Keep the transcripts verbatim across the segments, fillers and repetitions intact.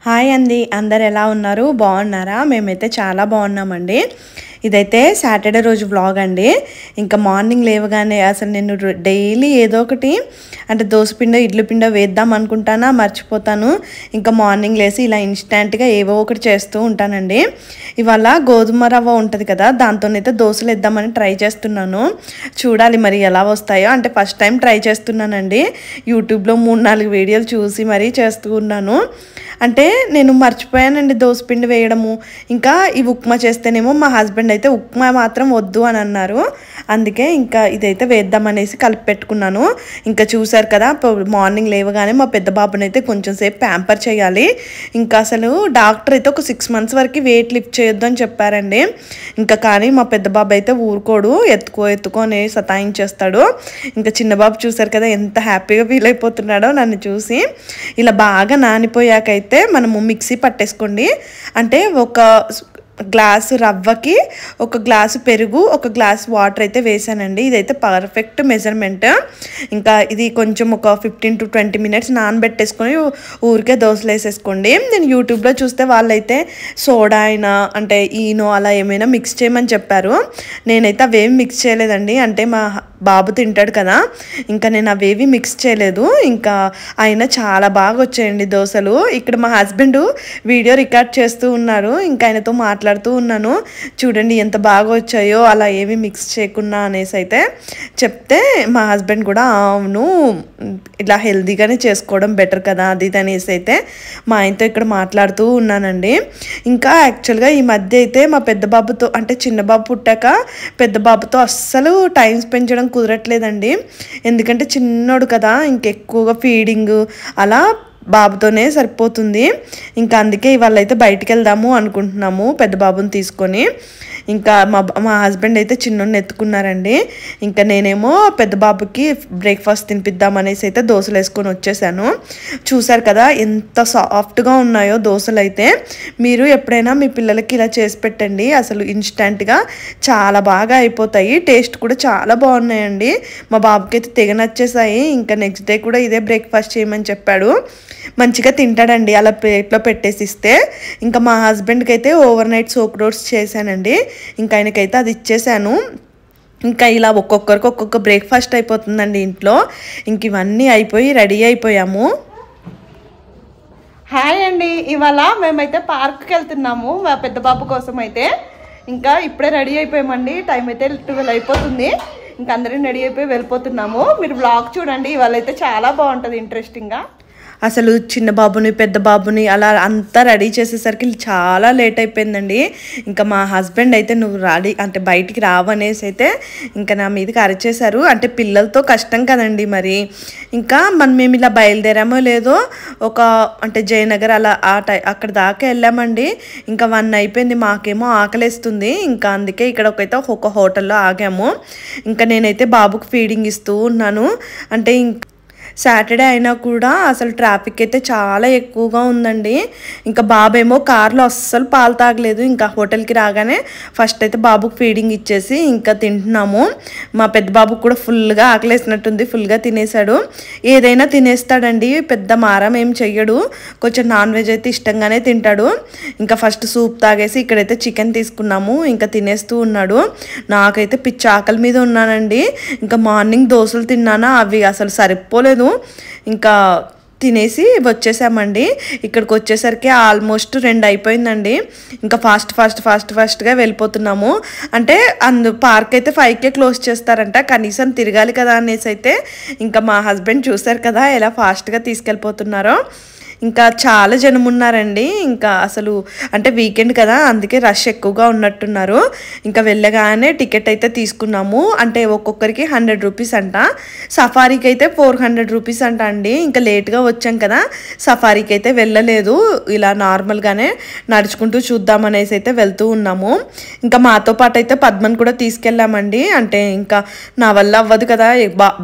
Hi అండి, అందరు ఎలా ఉన్నారు? బాగున్నారా? మేమైతే చాలా బాగున్నామండి. ఇదైతే సాటర్డే రోజు వ్లాగ్ అండి. ఇంకా మార్నింగ్ లేవగానే అసలు నేను డైలీ ఏదో ఒకటి అంటే దోసపిండో ఇడ్లీ పిండో వేద్దాం అనుకుంటానా, మర్చిపోతాను. ఇంకా మార్నింగ్ లేసి ఇలా ఇన్స్టెంట్గా ఏవో ఒకటి చేస్తూ ఉంటానండి. ఇవాళ గోధుమ రవ్వ ఉంటుంది కదా, దాంతోనైతే దోశలు వేద్దామని ట్రై చేస్తున్నాను. చూడాలి మరి ఎలా వస్తాయో. అంటే ఫస్ట్ టైం ట్రై చేస్తున్నానండి. యూట్యూబ్లో మూడు నాలుగు వీడియోలు చూసి మరీ చేస్తూ ఉన్నాను. అంటే నేను మర్చిపోయానండి దోసపిండి వేయడము. ఇంకా ఈ ఉప్మా చేస్తేనేమో మా హస్బెండ్ అయితే ఉప్మా మాత్రం వద్దు అని అన్నారు. అందుకే ఇంకా ఇదైతే వేద్దామనేసి కలిపి పెట్టుకున్నాను. ఇంకా చూసారు కదా, మార్నింగ్ లేవగానే మా పెద్ద బాబుని అయితే కొంచెం సేపు ప్యాంపర్ చేయాలి. ఇంకా అసలు డాక్టర్ అయితే ఒక సిక్స్ మంత్స్ వరకు వెయిట్ లిఫ్ట్ చేయొద్దు అని చెప్పారండి. ఇంకా కానీ మా పెద్ద బాబు అయితే ఊరుకోడు, ఎత్తుకో ఎత్తుకొని సతాయించేస్తాడు. ఇంకా చిన్న బాబు చూసారు కదా ఎంత హ్యాపీగా ఫీల్ అయిపోతున్నాడో నన్ను చూసి. ఇలా బాగా నానిపోయాకైతే మనము మిక్సీ పట్టేసుకోండి. అంటే ఒక గ్లాసు రవ్వకి ఒక గ్లాసు పెరుగు, ఒక గ్లాస్ వాటర్ అయితే వేసానండి. ఇదైతే పర్ఫెక్ట్ మెజర్మెంట్. ఇంకా ఇది కొంచెం ఒక ఫిఫ్టీన్ టు ట్వంటీ మినిట్స్ నానబెట్టేసుకొని ఊరికే దోశలు వేసేసుకోండి. నేను యూట్యూబ్లో చూస్తే వాళ్ళైతే సోడా అయినా అంటే ఈనో అలా ఏమైనా మిక్స్ చేయమని చెప్పారు. నేనైతే అవేమి మిక్స్ చేయలేదండి. అంటే మా బాబు తింటాడు కదా, ఇంకా నేను అవేవి మిక్స్ చేయలేదు. ఇంకా ఆయన చాలా బాగా వచ్చాయండి దోశలు. ఇక్కడ మా హస్బెండ్ వీడియో రికార్డ్ చేస్తూ ఉన్నారు. ఇంకా ఆయనతో మాట్లాడుతూ ఉన్నాను. చూడండి ఎంత బాగా వచ్చాయో, అలా ఏమి మిక్స్ చేయకుండా అనేసి అయితే చెప్తే మా హస్బెండ్ కూడా అవును ఇలా హెల్తీగానే చేసుకోవడం బెటర్ కదా అది ఇది అనేసి అయితే మా ఆయనతో ఇక్కడ మాట్లాడుతూ ఉన్నానండి. ఇంకా యాక్చువల్గా ఈ మధ్య అయితే మా పెద్ద బాబుతో అంటే చిన్న బాబు పుట్టాక పెద్ద బాబుతో అస్సలు టైం స్పెండ్ చేయడం కుదరట్లేదండి. ఎందుకంటే చిన్నోడు కదా, ఇంకెక్కువగా ఫీడింగ్ అలా బాబుతోనే సరిపోతుంది. ఇంకా అందుకే ఇవాళ అయితే బయటికి వెళ్దాము అనుకుంటున్నాము పెద్ద బాబుని తీసుకొని. ఇంకా మా మా హస్బెండ్ అయితే చిన్నోడిని ఎత్తుకున్నారండి. ఇంకా నేనేమో పెద్ద బాబుకి బ్రేక్ఫాస్ట్ తినిపిద్దామనేసి అయితే దోశలు వేసుకొని వచ్చేసాను. చూసారు కదా ఎంత సాఫ్ట్గా ఉన్నాయో దోశలు అయితే. మీరు ఎప్పుడైనా మీ పిల్లలకి ఇలా చేసి పెట్టండి, అసలు ఇన్స్టెంట్గా చాలా బాగా అయిపోతాయి. టేస్ట్ కూడా చాలా బాగున్నాయండి. మా బాబుకి అయితే తెగ నచ్చేసాయి. ఇంకా నెక్స్ట్ డే కూడా ఇదే బ్రేక్ఫాస్ట్ చేయమని చెప్పాడు. మంచిగా తింటాడండి అలా ప్లేట్లో పెట్టేసి ఇస్తే. ఇంకా మా హస్బెండ్కి అయితే ఓవర్ నైట్ సోక్ రోడ్స్ చేశానండి. ఇంకా ఆయనకైతే అది ఇచ్చేసాను. ఇంకా ఇలా ఒక్కొక్కరికి ఒక్కొక్క బ్రేక్ఫాస్ట్ అయిపోతుందండి ఇంట్లో. ఇంక ఇవన్నీ అయిపోయి రెడీ అయిపోయాము. హాయ్ అండి, ఇవాళ మేమైతే పార్క్కి వెళ్తున్నాము మా పెద్ద బాబు కోసం అయితే. ఇంకా ఇప్పుడే రెడీ అయిపోయామండి. టైం అయితే ట్వెల్వ్ అయిపోతుంది. ఇంకా అందరం రెడీ అయిపోయి వెళ్ళిపోతున్నాము. మీరు బ్లాగ్ చూడండి, ఇవాళ అయితే చాలా బాగుంటుంది ఇంట్రెస్టింగ్గా. అసలు చిన్న బాబుని పెద్ద బాబుని అలా అంతా రెడీ చేసేసరికి చాలా లేట్ అయిపోయిందండి. ఇంకా మా హస్బెండ్ అయితే నువ్వు రెడీ అంటే బయటికి రావనేసి అయితే ఇంకా నా మీదకి అరిచేశారు. అంటే పిల్లలతో కష్టం కదండి మరి. ఇంకా మనం మేము ఇలా బయలుదేరామో లేదో ఒక అంటే జయనగర్ అలా ఆ టై అక్కడ దాకా వెళ్ళామండి. ఇంకా వన్ అయిపోయింది, మాకేమో ఆకలేస్తుంది. ఇంకా అందుకే ఇక్కడ ఒకైతే ఒక హోటల్లో ఆగాము. ఇంకా నేనైతే బాబుకి ఫీడింగ్ ఇస్తూ ఉన్నాను. అంటే సాటర్డే అయినా కూడా అసలు ట్రాఫిక్ అయితే చాలా ఎక్కువగా ఉందండి. ఇంకా బాబేమో కార్లో అస్సలు పాలు తాగలేదు. ఇంకా హోటల్కి రాగానే ఫస్ట్ అయితే బాబుకి ఫీడింగ్ ఇచ్చేసి ఇంకా తింటున్నాము. మా పెద్ద బాబుకి కూడా ఫుల్గా ఆకలేసినట్టుంది, ఫుల్గా తినేసాడు. ఏదైనా తినేస్తాడండి, పెద్ద మారం ఏం చెయ్యడు. కొంచెం నాన్ వెజ్ అయితే ఇష్టంగానే తింటాడు. ఇంకా ఫస్ట్ సూప్ తాగేసి ఇక్కడైతే చికెన్ తీసుకున్నాము. ఇంకా తినేస్తూ ఉన్నాడు. నాకైతే పిచ్చి ఆకలి మీద ఉన్నానండి. ఇంకా మార్నింగ్ దోశలు తిన్నానా, అవి అసలు సరిపోలేదు. ఇంకా తినేసి వచ్చేసామండి. ఇక్కడికి వచ్చేసరికి ఆల్మోస్ట్ రెండు అయిపోయిందండి. ఇంకా ఫాస్ట్ ఫాస్ట్ ఫాస్ట్ ఫాస్ట్గా వెళ్ళిపోతున్నాము. అంటే అందు పార్క్ అయితే ఫైవ్కే క్లోజ్ చేస్తారంట, కనీసం తిరగాలి కదా అనేసి అయితే ఇంకా మా హస్బెండ్ చూసారు కదా ఎలా ఫాస్ట్గా తీసుకెళ్ళిపోతున్నారో. ఇంకా చాలా జనం ఉన్నారండి. ఇంకా అసలు అంటే వీకెండ్ కదా, అందుకే రష్ ఎక్కువగా ఉన్నట్టున్నారు. ఇంకా వెళ్ళగానే టికెట్ అయితే తీసుకున్నాము. అంటే ఒక్కొక్కరికి హండ్రెడ్ రూపీస్ అంట. సఫారీకి అయితే ఫోర్ హండ్రెడ్ రూపీస్ అంట అండి. ఇంకా లేట్గా వచ్చాం కదా, సఫారీకి అయితే వెళ్ళలేదు. ఇలా నార్మల్గానే నడుచుకుంటూ చూద్దామనేసి అయితే వెళ్తూ ఉన్నాము. ఇంకా మాతో పాటు అయితే పద్మని కూడా తీసుకెళ్ళామండి. అంటే ఇంకా నా వల్ల అవ్వదు కదా, బా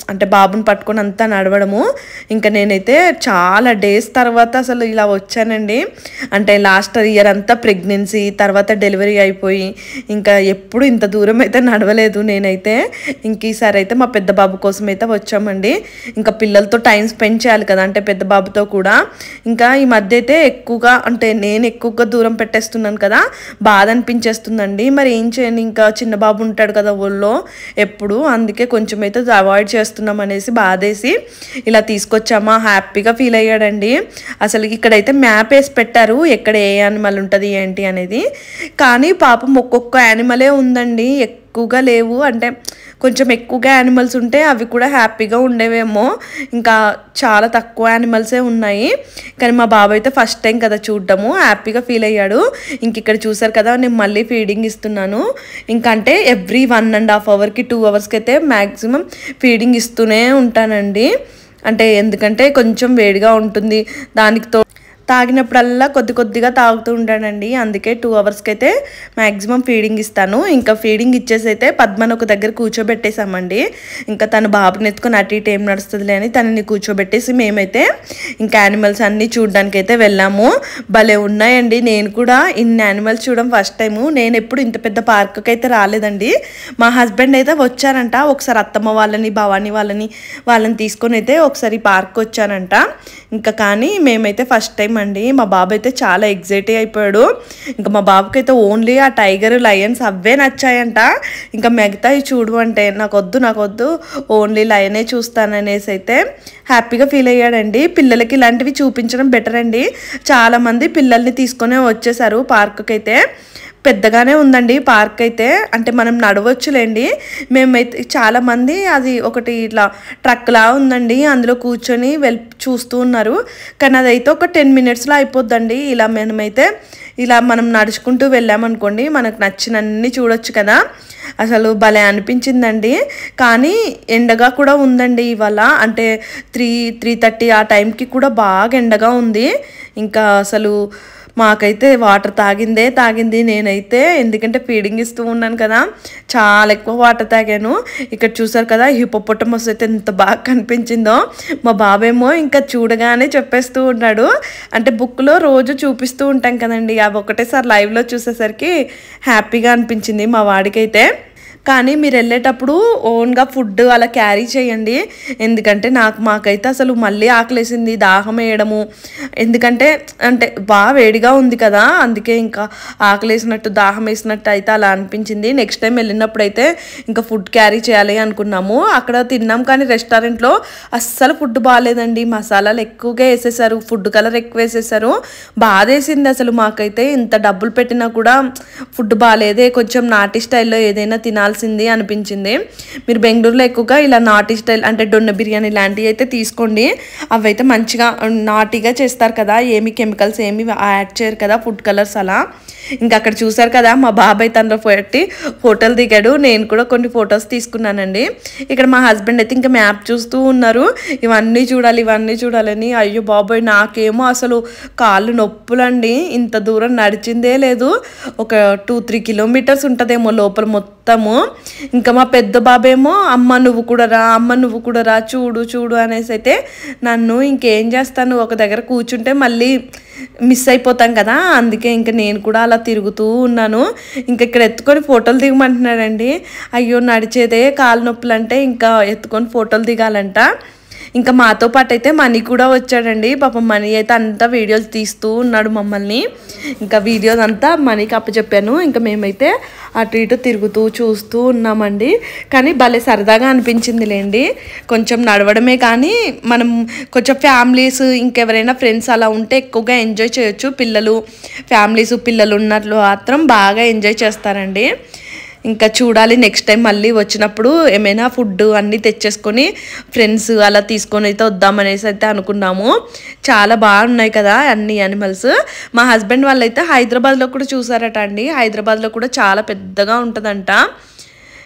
అంటే బాబుని పట్టుకొని అంతా నడవడము. ఇంకా నేనైతే చాలా డేస్ తర్వాత అసలు ఇలా వచ్చానండి. అంటే లాస్ట్ ఇయర్ అంతా ప్రెగ్నెన్సీ తర్వాత డెలివరీ అయిపోయి ఇంకా ఎప్పుడు ఇంత దూరం అయితే నడవలేదు నేనైతే. ఇంక ఈసారి అయితే మా పెద్ద బాబు కోసం అయితే వచ్చామండి. ఇంకా పిల్లలతో టైం స్పెండ్ చేయాలి కదా, అంటే పెద్ద బాబుతో కూడా. ఇంకా ఈ మధ్య అయితే ఎక్కువగా అంటే నేను ఎక్కువగా దూరం పెట్టేస్తున్నాను కదా, బాధ అనిపించేస్తుందండి. మరి ఏం చేయను, ఇంకా చిన్న బాబు ఉంటాడు కదా ఊళ్ళో ఎప్పుడు, అందుకే కొంచెం అయితే అవాయిడ్ చేస్తున్నాం అనేసి బాధేసి ఇలా తీసుకొచ్చామా. హ్యాపీగా ఫీల్ అయ్యాడండి. అసలు ఇక్కడైతే మ్యాప్ వేసి పెట్టారు ఎక్కడ ఏ యానిమల్ ఉంటుంది ఏంటి అనేది, కానీ పాపం ఒక్కొక్క యానిమలే ఉందండి, ఎక్కువగా లేవు. అంటే కొంచెం ఎక్కువగా యానిమల్స్ ఉంటే అవి కూడా హ్యాపీగా ఉండేవేమో, ఇంకా చాలా తక్కువ యానిమల్సే ఉన్నాయి. కానీ మా బాబు అయితే ఫస్ట్ టైం కదా చూడటము, హ్యాపీగా ఫీల్ అయ్యాడు. ఇంక ఇక్కడ చూసారు కదా నేను మళ్ళీ ఫీడింగ్ ఇస్తున్నాను. ఇంకంటే ఎవ్రీ వన్ అండ్ హాఫ్ అవర్కి టూ అవర్స్కి అయితే మ్యాక్సిమం ఫీడింగ్ ఇస్తూనే ఉంటానండి. అంటే ఎందుకంటే కొంచెం వేడిగా ఉంటుంది, దానికి తో తాగినప్పుడల్లా కొద్ది కొద్దిగా తాగుతూ ఉంటానండి. అందుకే టూ అవర్స్కి అయితే మ్యాక్సిమం ఫీడింగ్ ఇస్తాను. ఇంకా ఫీడింగ్ ఇచ్చేసి అయితే పద్మను ఒక దగ్గర కూర్చోబెట్టేసామండి. ఇంకా తను బాబుని ఎత్తుకొని అటు ఇటు ఏం నడుస్తుందిలే అని తనని కూర్చోబెట్టేసి మేమైతే ఇంకా యానిమల్స్ అన్నీ చూడడానికి అయితే వెళ్ళాము. భలే ఉన్నాయండి. నేను కూడా ఇన్ని యానిమల్స్ చూడడం ఫస్ట్ టైము. నేను ఎప్పుడు ఇంత పెద్ద పార్క్కి అయితే రాలేదండి. మా హస్బెండ్ అయితే వచ్చారంట ఒకసారి, అత్తమ్మ వాళ్ళని భవానీ వాళ్ళని వాళ్ళని తీసుకొని అయితే ఒకసారి పార్క్ వచ్చానంట. ఇంకా కానీ మేమైతే ఫస్ట్ టైం అండి. మా బాబు అయితే చాలా ఎగ్జైట్ అయిపోయాడు. ఇంకా మా బాబుకి అయితే ఓన్లీ ఆ టైగర్ లయన్స్ అవే నచ్చాయంట. ఇంకా మిగతా చూడు అంటే నాకు వద్దు నాకు వద్దు ఓన్లీ లయనే చూస్తాననేసి అయితే హ్యాపీగా ఫీల్ అయ్యాడండి. పిల్లలకి ఇలాంటివి చూపించడం బెటర్ అండి. చాలామంది పిల్లల్ని తీసుకొని వచ్చేసారు పార్క్కి అయితే. పెద్దగానే ఉందండి పార్క్ అయితే, అంటే మనం నడవచ్చులేండి. మేమైతే చాలామంది అది ఒకటి ఇట్లా ట్రక్లా ఉందండి, అందులో కూర్చొని వెల్ చూస్తూ ఉన్నారు. కానీ అదైతే ఒక టెన్ మినిట్స్లో అయిపోద్దండి. ఇలా మనమైతే ఇలా మనం నడుచుకుంటూ వెళ్ళామనుకోండి మనకు నచ్చినన్ని చూడొచ్చు కదా. అసలు భలే అనిపించిందండి. కానీ ఎండగా కూడా ఉందండి ఇవాళ, అంటే త్రీ త్రీ థర్టీ ఆ టైంకి కూడా బాగా ఎండగా ఉంది. ఇంకా అసలు మాకైతే వాటర్ తాగిందే తాగింది నేనైతే, ఎందుకంటే ఫీడింగ్ ఇస్తూ ఉన్నాను కదా, చాలా ఎక్కువ వాటర్ తాగాను. ఇక్కడ చూసారు కదా హిపోపొటమస్ అయితే ఎంత బాగా కనిపించిందో. మా బాబేమో ఇంకా చూడగానే చెప్పేస్తూ ఉన్నాడు. అంటే బుక్లో రోజు చూపిస్తూ ఉంటాం కదండి, అవి ఒకటేసారి లైవ్లో చూసేసరికి హ్యాపీగా అనిపించింది మా వాడికైతే. కానీ మీరు వెళ్ళేటప్పుడు ఓన్గా ఫుడ్ అలా క్యారీ చేయండి. ఎందుకంటే నాకు మాకైతే అసలు మళ్ళీ ఆకలేసింది, దాహం వేయడము. ఎందుకంటే అంటే బాగా వేడిగా ఉంది కదా, అందుకే ఇంకా ఆకలేసినట్టు దాహం వేసినట్టు అయితే అలా అనిపించింది. నెక్స్ట్ టైం వెళ్ళినప్పుడు అయితే ఇంకా ఫుడ్ క్యారీ చేయాలి అనుకున్నాము. అక్కడ తిన్నాం కానీ రెస్టారెంట్లో అస్సలు ఫుడ్ బాగాలేదండి. మసాలాలు ఎక్కువగా వేసేసారు, ఫుడ్ కలర్ ఎక్కువ వేసేసారు. బాధేసింది అసలు మాకైతే. ఇంత డబ్బులు పెట్టినా కూడా ఫుడ్ బాగాలేదే, కొంచెం నాటి స్టైల్లో ఏదైనా తినాలి సింది అనిపించింది. మీరు బెంగళూరులో ఎక్కువగా ఇలా నాటి స్టైల్ అంటే డొన్న బిర్యానీ లాంటివి అయితే తీసుకోండి. అవైతే మంచిగా నాటిగా చేస్తారు కదా, ఏమి కెమికల్స్ ఏమి యాడ్ చేయరు కదా, ఫుడ్ కలర్స్ అలా. ఇంకా అక్కడ చూసారు కదా మా బాబాయ్ తనలో పెట్టి ఫోటోలు దిగాడు. నేను కూడా కొన్ని ఫొటోస్ తీసుకున్నానండి. ఇక్కడ మా హస్బెండ్ అయితే ఇంకా మ్యాప్ చూస్తూ ఉన్నారు, ఇవన్నీ చూడాలి ఇవన్నీ చూడాలని. అయ్యో బాబాయ్ నాకేమో అసలు కాళ్ళు నొప్పులండి. ఇంత దూరం నడిచిందే లేదు, ఒక టూ త్రీ కిలోమీటర్స్ ఉంటుందేమో లోపల మొత్తము. ఇంకా మా పెద్ద బాబేమో అమ్మ నువ్వు కూడా రా అమ్మ నువ్వు కూడా రా చూడు చూడు అనేసి అయితే నన్ను ఇంకేం చేస్తాను, ఒక దగ్గర కూర్చుంటే మళ్ళీ మిస్ అయిపోతాం కదా, అందుకే ఇంకా నేను కూడా అలా తిరుగుతూ ఉన్నాను. ఇంకా ఇక్కడ ఎత్తుకొని ఫోటోలు దిగమంటున్నాడండి. అయ్యో నడిచేదే కాలు నొప్పులు అంటే ఇంకా ఎత్తుకొని ఫోటోలు దిగాలంట. ఇంకా మాతో పాటు అయితే మనీ కూడా వచ్చాడండి. పాపం మనీ అయితే అంతా వీడియోలు తీస్తూ ఉన్నాడు మమ్మల్ని. ఇంకా వీడియోస్ అంతా మనీకి అప్పచెప్పాను. ఇంకా మేమైతే అటు ఇటు తిరుగుతూ చూస్తూ ఉన్నామండి. కానీ భలే సరదాగా అనిపించింది లేండి. కొంచెం నడవడమే కానీ మనం కొంచెం ఫ్యామిలీస్ ఇంకెవరైనా ఫ్రెండ్స్ అలా ఉంటే ఎక్కువగా ఎంజాయ్ చేయొచ్చు. పిల్లలు ఫ్యామిలీస్ పిల్లలు ఉన్నట్లు మాత్రం బాగా ఎంజాయ్ చేస్తారండి. ఇంకా చూడాలి నెక్స్ట్ టైం మళ్ళీ వచ్చినప్పుడు ఏమైనా ఫుడ్ అన్నీ తెచ్చేసుకొని ఫ్రెండ్స్ అలా తీసుకొని అయితే వద్దామనేసి అయితే అనుకున్నాము. చాలా బాగున్నాయి కదా అన్ని యానిమల్స్. మా హస్బెండ్ వాళ్ళైతే హైదరాబాద్లో కూడా చూసారట అండి. హైదరాబాద్లో కూడా చాలా పెద్దగా ఉంటుందంట.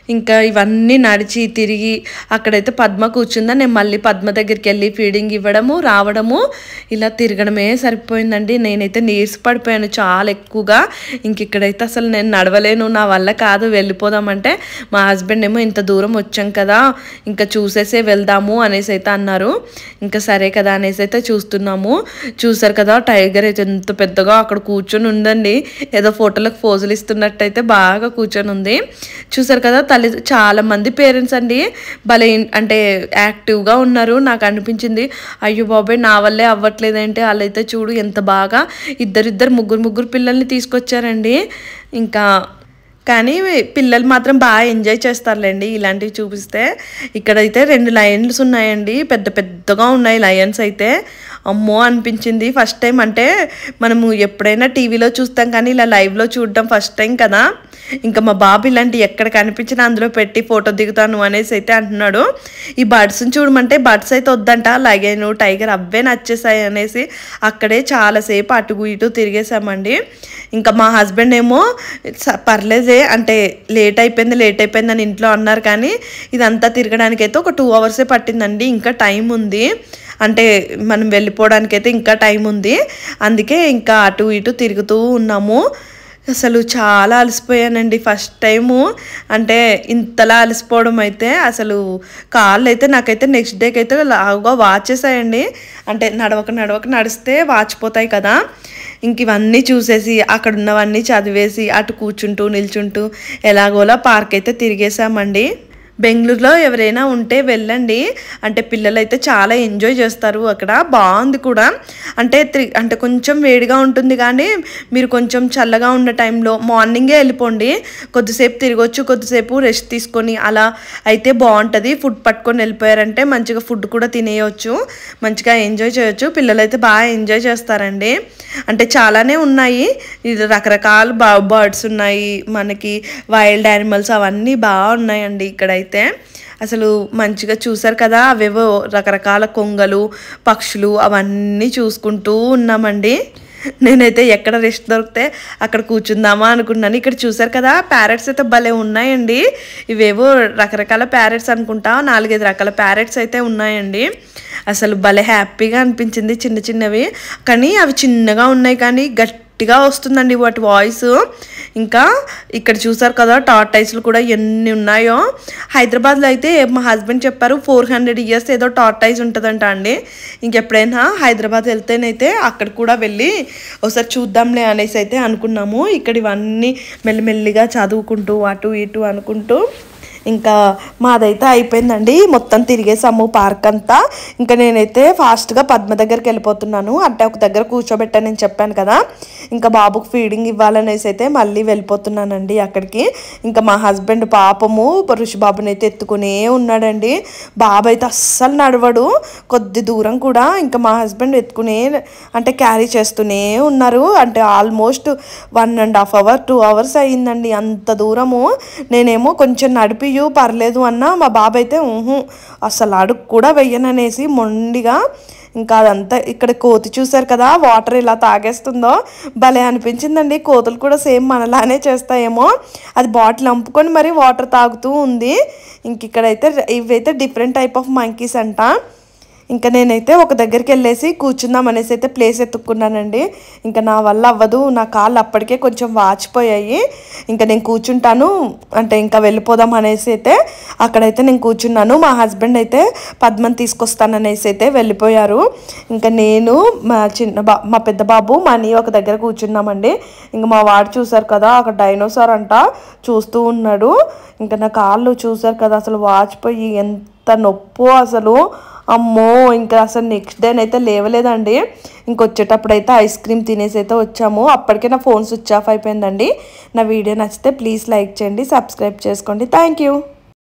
ఇంకా ఇవన్నీ నడిచి తిరిగి అక్కడైతే పద్మ కూర్చుందా, నేను మళ్ళీ పద్మ దగ్గరికి వెళ్ళి ఫీడింగ్ ఇవ్వడము రావడము ఇలా తిరగడమే సరిపోయిందండి. నేనైతే నీరస పడిపోయాను చాలా ఎక్కువగా. ఇంక ఇక్కడైతే అసలు నేను నడవలేను, నా వల్ల కాదు, వెళ్ళిపోదామంటే మా హస్బెండ్ ఏమో ఇంత దూరం వచ్చాం కదా ఇంకా చూసేసే వెళ్దాము అనేసి అయితే అన్నారు. ఇంకా సరే కదా అనేసి అయితే చూస్తున్నాము. చూసారు కదా టైగర్ అయితే ఎంత పెద్దగా అక్కడ కూర్చొని ఉందండి. ఏదో ఫోటోలకు పోజులు ఇస్తున్నట్టయితే బాగా కూర్చొని ఉంది. చూసారు కదా తల్లి చాలా మంది పేరెంట్స్ అండి భలే అంటే యాక్టివ్గా ఉన్నారు. నాకు అనిపించింది అయ్యో బాబాయ్ నా వల్లే అవ్వట్లేదంటే వాళ్ళైతే చూడు ఎంత బాగా ఇద్దరిద్దరు ముగ్గురు ముగ్గురు పిల్లల్ని తీసుకొచ్చారండి. ఇంకా కానీ పిల్లలు మాత్రం బాగా ఎంజాయ్ చేస్తారులేండి ఇలాంటివి చూపిస్తే. ఇక్కడైతే రెండు లయన్స్ ఉన్నాయండి, పెద్ద పెద్దగా ఉన్నాయి లయన్స్ అయితే. అమ్మో అనిపించింది ఫస్ట్ టైం. అంటే మనము ఎప్పుడైనా టీవీలో చూస్తాం కానీ ఇలా లైవ్లో చూడడం ఫస్ట్ టైం కదా. ఇంకా మా బాబు ఇలాంటి ఎక్కడ కనిపించినా అందులో పెట్టి ఫోటో దిగుతాను అనేసి అయితే అంటున్నాడు. ఈ బర్డ్స్ని చూడమంటే బర్డ్స్ అయితే వద్దంట, లగేను టైగర్ అవే నచ్చేసాయి అనేసి అక్కడే చాలాసేపు అటు ఇటు తిరిగేసామండి. ఇంకా మా హస్బెండ్ ఏమో పర్లేదే అంటే లేట్ అయిపోయింది లేట్ అయిపోయింది అని ఇంట్లో అన్నారు, కానీ ఇదంతా తిరగడానికి అయితే ఒక టూ అవర్సే పట్టిందండి. ఇంకా టైం ఉంది అంటే మనం వెళ్ళిపోవడానికైతే ఇంకా టైం ఉంది. అందుకే ఇంకా అటు ఇటు తిరుగుతూ ఉన్నాము. అసలు చాలా అలసిపోయానండి ఫస్ట్ టైము. అంటే ఇంతలా అలసిపోవడం అయితే అసలు కాళ్ళు అయితే నాకైతే నెక్స్ట్ డేకి అయితే లాగా వాచేసాయండి. అంటే నడవక నడవక నడిస్తే వాచిపోతాయి కదా. ఇంక ఇవన్నీ చూసేసి అక్కడ ఉన్నవన్నీ చదివేసి అటు కూర్చుంటూ నిల్చుంటూ ఎలాగోలా పార్క్ అయితే తిరిగేసామండి. బెంగళూరులో ఎవరైనా ఉంటే వెళ్ళండి, అంటే పిల్లలు అయితే చాలా ఎంజాయ్ చేస్తారు. అక్కడ బాగుంది కూడా. అంటే త్రీ అంటే కొంచెం వేడిగా ఉంటుంది కానీ మీరు కొంచెం చల్లగా ఉన్న టైంలో మార్నింగే వెళ్ళిపోండి. కొద్దిసేపు తిరగొచ్చు, కొద్దిసేపు రెస్ట్ తీసుకొని అలా అయితే బాగుంటుంది. ఫుడ్ పట్టుకొని వెళ్ళిపోయారంటే మంచిగా ఫుడ్ కూడా తినేయవచ్చు, మంచిగా ఎంజాయ్ చేయొచ్చు. పిల్లలు అయితే బాగా ఎంజాయ్ చేస్తారండి. అంటే చాలానే ఉన్నాయి, ఇది రకరకాల బర్డ్స్ ఉన్నాయి, మనకి వైల్డ్ యానిమల్స్ అవన్నీ బాగున్నాయండి ఇక్కడైతే. అసలు మంచిగా చూసారు కదా అవేవో రకరకాల కొంగలు పక్షులు అవన్నీ చూసుకుంటూ ఉన్నామండి. నేనైతే ఎక్కడ రెస్ట్ దొరికితే అక్కడ కూర్చుందామా అనుకున్నాను. ఇక్కడ చూసారు కదా ప్యారెట్స్ అయితే భలే ఉన్నాయండి. ఇవేవో రకరకాల ప్యారెట్స్ అనుకుంటా, నాలుగైదు రకాల ప్యారెట్స్ అయితే ఉన్నాయండి. అసలు భలే హ్యాపీగా అనిపించింది చిన్న చిన్నవి, కానీ అవి చిన్నగా ఉన్నాయి కానీ గట్టిగా వస్తుందండి వాటి వాయిస్. ఇంకా ఇక్కడ చూసారు కదా టార్టైస్లు కూడా ఎన్ని ఉన్నాయో. హైదరాబాద్లో అయితే మా హస్బెండ్ చెప్పారు ఫోర్ హండ్రెడ్ ఇయర్స్ ఏదో టార్టైస్ ఉంటుందంట అండి. ఇంకెప్పుడైనా హైదరాబాద్ వెళ్తేనైతే అక్కడ కూడా వెళ్ళి ఒకసారి చూద్దాంలే అనేసి అయితే అనుకున్నాము. ఇక్కడ ఇవన్నీ మెల్లిమెల్లిగా చదువుకుంటూ అటు ఇటు అనుకుంటూ ఇంకా మాదైతే అయిపోయిందండి. మొత్తం తిరిగేసాము పార్క్ అంతా. ఇంకా నేనైతే ఫాస్ట్గా పద్మ దగ్గరికి వెళ్ళిపోతున్నాను. అంటే ఒక దగ్గర కూర్చోబెట్టాను నేను చెప్పాను కదా. ఇంకా బాబుకు ఫీడింగ్ ఇవ్వాలనేసి అయితే మళ్ళీ వెళ్ళిపోతున్నానండి అక్కడికి. ఇంకా మా హస్బెండ్ పాపము ఋషి బాబుని అయితే ఎత్తుకునే ఉన్నాడండి. బాబు అయితే అస్సలు నడవడు కొద్ది దూరం కూడా. ఇంకా మా హస్బెండ్ ఎత్తుకునే అంటే క్యారీ చేస్తూనే ఉన్నారు. అంటే almost one and half hour two hours అయ్యిందండి అంత దూరము. నేనేమో కొంచెం నడిపి పర్లేదు అన్న, మా బాబు అయితే ఊహు అసలు అడుగు కూడా వెయ్యననేసి మొండిగా. ఇంకా అదంతా ఇక్కడ కోతి చూసారు కదా వాటర్ ఇలా తాగేస్తుందో భలే అనిపించిందండి. కోతులు కూడా సేమ్ మనలానే చేస్తాయేమో. అది బాటిల్ అంపుకొని మరి వాటర్ తాగుతూ ఉంది. ఇంక ఇక్కడైతే ఇవైతే డిఫరెంట్ టైప్ ఆఫ్ మంకీస్ అంట. ఇంకా నేనైతే ఒక దగ్గరికి వెళ్ళేసి కూర్చుందాం అనేసి అయితే ప్లేస్ ఎత్తుక్కున్నానండి. ఇంకా నా వల్ల అవ్వదు, నా కాళ్ళు అప్పటికే కొంచెం వాచిపోయాయి. ఇంకా నేను కూర్చుంటాను అంటే ఇంకా వెళ్ళిపోదాం అనేసి అయితే అక్కడైతే నేను కూర్చున్నాను. మా హస్బెండ్ అయితే పద్మని తీసుకొస్తాననేసి అయితే వెళ్ళిపోయారు. ఇంకా నేను మా చిన్న బా మా పెద్ద బాబు మనీ ఒక దగ్గర కూర్చున్నామండి. ఇంకా మా వాడు చూసారు కదా అక్కడ డైనోసార్ అంట చూస్తూ ఉన్నాడు. ఇంకా నా కాళ్ళు చూసారు కదా అసలు వాచిపోయి ఎంత నొప్పో అసలు. అమ్మో ఇంకా అసలు నెక్స్ట్ డే అయితే లేవలేదండి. ఇంకొచ్చేటప్పుడు అయితే ఐస్ క్రీమ్ తినేసి అయితే వచ్చాము. అప్పటికే నా ఫోన్ స్విచ్ ఆఫ్ అయిపోయిందండి. నా వీడియో నచ్చితే ప్లీజ్ లైక్ చేయండి, సబ్స్క్రైబ్ చేసుకోండి. Thank you.